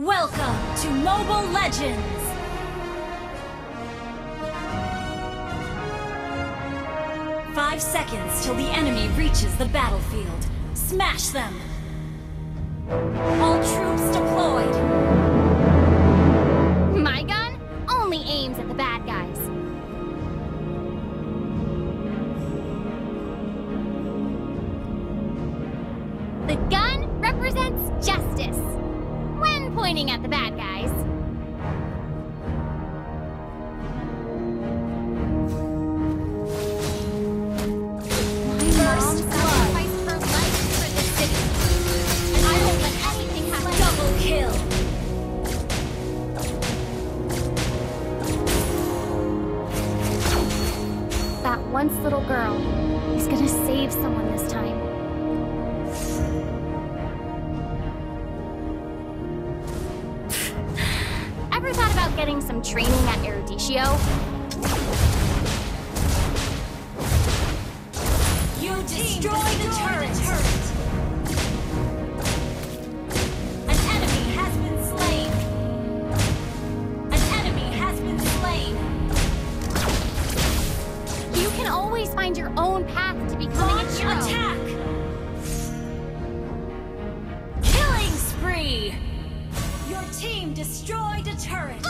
Welcome to Mobile Legends! Five seconds till the enemy reaches the battlefield. Smash them! All troops deployed! My gun only aims at the bad guys. The gun represents justice when pointing at the bad guys. First blood! Sacrificed her life for this city, and I won't let anything happen. Double kill! That once little girl is gonna save someone this time. Ever thought about getting some training at Eruditio? You destroy the turret! An enemy has been slain! An enemy has been slain! You can always find your own path to becoming Launch a hero. attack! Killing spree! Your team destroyed a turret!